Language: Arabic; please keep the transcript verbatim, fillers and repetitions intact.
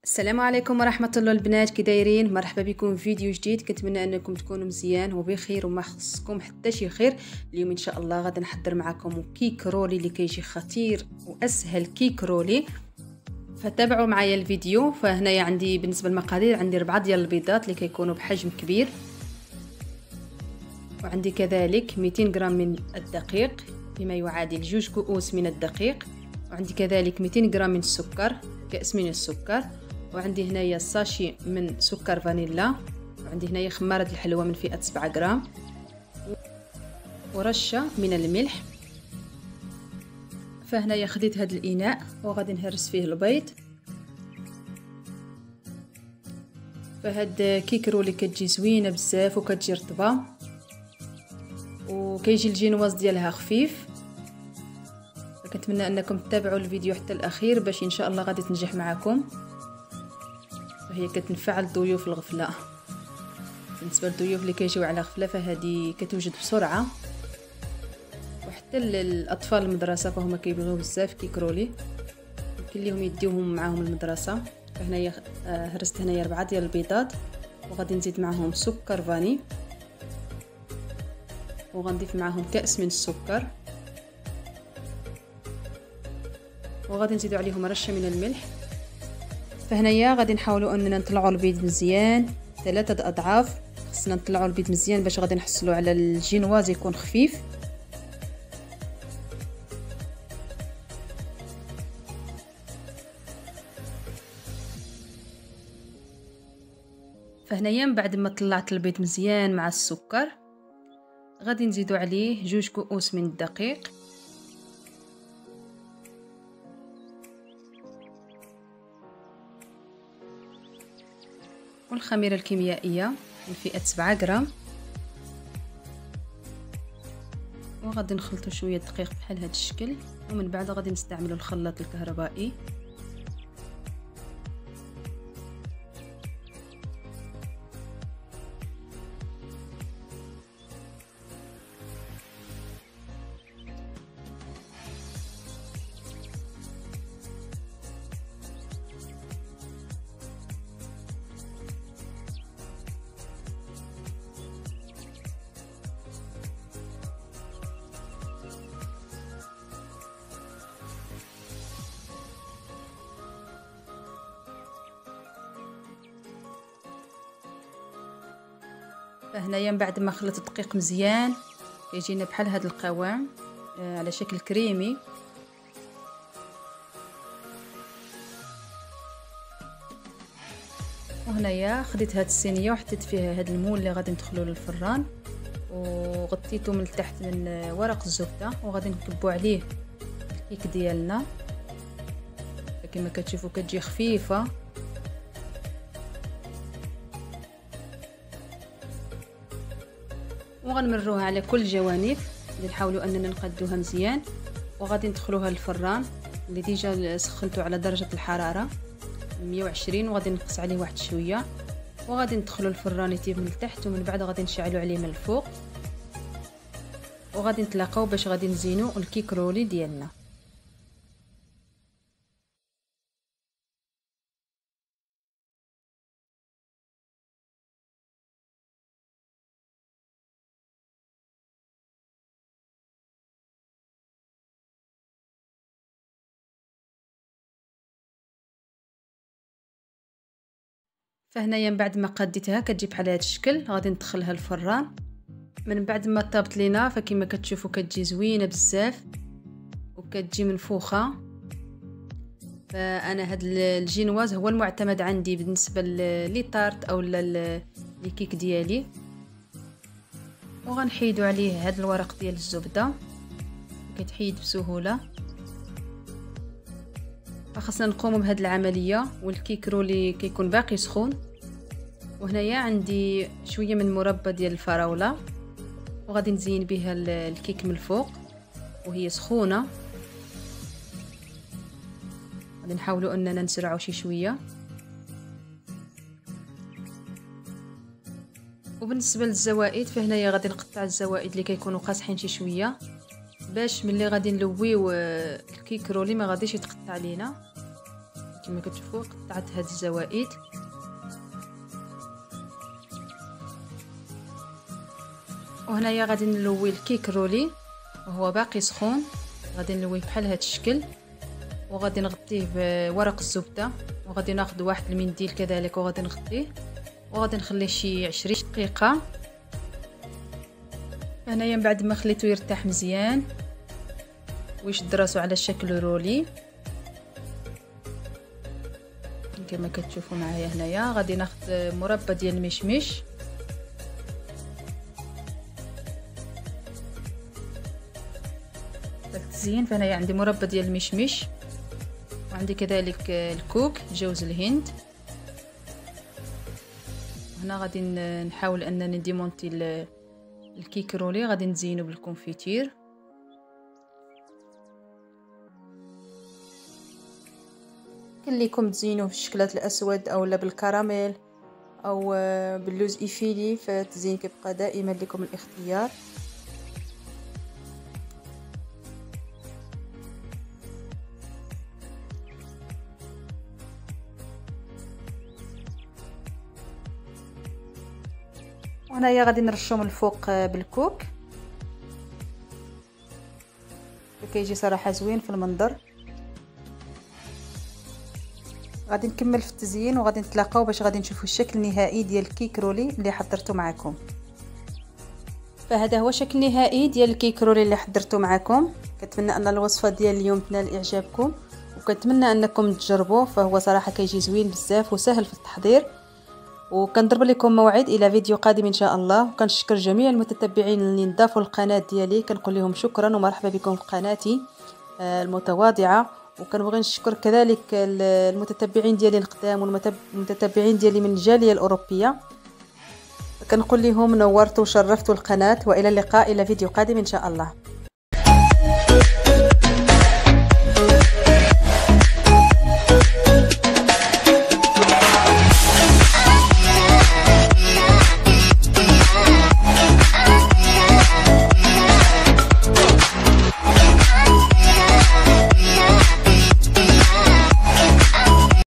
السلام عليكم ورحمه الله البنات، كي دايرين؟ مرحبا بكم في فيديو جديد. كنتمنى انكم تكونوا مزيان وبخير وما خصكم حتى شي خير. اليوم ان شاء الله غادي نحضر معكم كيك رولي اللي كيجي خطير واسهل كيك رولي، فتابعوا معايا الفيديو. فهنايا عندي بالنسبه للمقادير عندي ربعة ديال البيضات اللي كيكونوا بحجم كبير، وعندي كذلك مئتين غرام من الدقيق بما يعادل جوج كؤوس من الدقيق، وعندي كذلك مئتين غرام من السكر، كأس من السكر، وعندي هنايا ساشي من سكر فانيلا، وعندي هنايا خمارة الحلوى من فئة سبعة غرام، ورشة من الملح. فهنايا خديت هذا الإناء وغادي نهرس فيه البيض. فهاد كيك رولي كتجي زوينة بزاف وكتجي رطبة، وكيجي الجينواز ديالها خفيف. فكنتمنى انكم تتابعوا الفيديو حتى الاخير باش ان شاء الله غادي تنجح معكم، وهي كتنفع لضيوف الغفله. بالنسبه للضيوف اللي كيجيو على غفله فهذه كتوجد بسرعه، وحتى الاطفال المدرسه فهما كيبغيو بزاف كيك رولي، يمكن ليهم يديوهم معاهم المدرسه. فهنايا هرست هنايا ربعة ديال البيضات، وغادي نزيد معاهم سكر فاني، وغنضيف معاهم كأس من السكر، وغادي نزيدو عليهم رشه من الملح. فهنايا غادي نحاولوا اننا نطلعوا البيض مزيان ثلاثه اضعاف. خصنا نطلعوا البيض مزيان باش غادي نحصلوا على الجينواز يكون خفيف. فهنايا من بعد ما طلعت البيض مزيان مع السكر غادي نزيدو عليه جوج كؤوس من الدقيق، والخميرة الكيميائية من فئة سبعة غرام، وغادي نخلطو شوية دقيق بحال هذا الشكل، ومن بعد غادي نستعملو الخلاط الكهربائي. فهنايا من بعد ما خلطت الدقيق مزيان يجينا بحال هذا القوام آه على شكل كريمي. وهنايا خديت هاد الصينيه وحطيت فيها هاد المول اللي غادي ندخلو للفران، وغطيته من التحت من ورق الزبده، وغادي نكبو عليه الكيك ديالنا. كما كتشوفوا كتجي خفيفه، وغنمروها على كل الجوانب. غادي نحاولوا اننا نقادوها مزيان، وغادي ندخلوها للفران اللي ديجا سخنته على درجه الحراره مية وعشرين، وغادي نقص عليه واحد شويه، وغادي ندخلوا الفران يطيب من التحت، ومن بعد غادي نشعلوا عليه من الفوق، وغادي نتلاقاو باش غادي نزينوا الكيك رولي ديالنا. فهنايا من بعد ما قديتها كتجي بحال هذا الشكل، غادي ندخلها الفران. من بعد ما طابت لينا فكما كتشوفوا كتجي زوينه بزاف وكتجي منفوخه. فانا هاد الجينواز هو المعتمد عندي بالنسبه لي طارت او لي كيك ديالي. وغنحيدوا عليه هاد الورق ديال الزبده، كيتحيد بسهوله. فخصنا نقوموا بهذه العمليه والكيك رولي كيكون باقي سخون. وهنايا عندي شويه من مربى ديال الفراوله، وغادي نزين بها الكيك من الفوق وهي سخونه. غادي نحاولوا اننا نسرعوا شي شويه. وبالنسبه للزوائد فهنايا غادي نقطع الزوائد اللي كيكونوا قاصحين شي شويه، باش ملي غادي نلويو الكيك رولي ما غاديش يتقطع لينا. كما كتشوفوا قطعت هاد الزوائد. وهنايا غادي نلوي الكيك رولي وهو باقي سخون، غادي نلويه بحال هاد الشكل وغادي نغطيه بورق الزبده، وغادي ناخذ واحد المنديل كذلك وغادي نغطيه وغادي نخليه شي عشرين دقيقه. هنايا من بعد ما خليته يرتاح مزيان ويشد راسو على شكل رولي كما كتشوفوا معايا. هنايا غادي ناخذ مربى ديال المشمش، التزيين. فهنايا عندي مربى ديال المشمش وعندي كذلك الكوك جوز الهند. هنا غادي نحاول انني نديمونتي الكيك رولي، غادي نزينو بالكونفيتير. كان ليكم تزينوه بالشكلات الاسود اولا بالكراميل او باللوز ايفيلي، فالتزيين كيبقى دائما لكم الاختيار. وهنايا غادي نرشو من الفوق بالكوك، كيجي صراحه زوين في المنظر. غادي نكمل في التزيين وغادي نتلاقاو باش غادي نشوفوا الشكل النهائي ديال الكيك رولي اللي حضرته معكم. فهذا هو شكل نهائي ديال الكيك رولي اللي حضرته معكم. كنتمنى ان الوصفه ديال اليوم تنال اعجابكم وكنتمنى انكم تجربوه، فهو صراحه كيجي زوين بزاف وسهل في التحضير. وكنضرب لكم موعد الى فيديو قادم ان شاء الله. وكنشكر جميع المتتبعين اللي انضافوا للقناه ديالي، كنقول لهم شكرا ومرحبا بكم في قناتي المتواضعه. وكنبغي نشكر كذلك المتتبعين ديالي القدام والمتتبعين ديالي من الجاليه الاوروبيه، كنقول لهم نورتوا وشرفتوا القناه. والى اللقاء الى فيديو قادم ان شاء الله.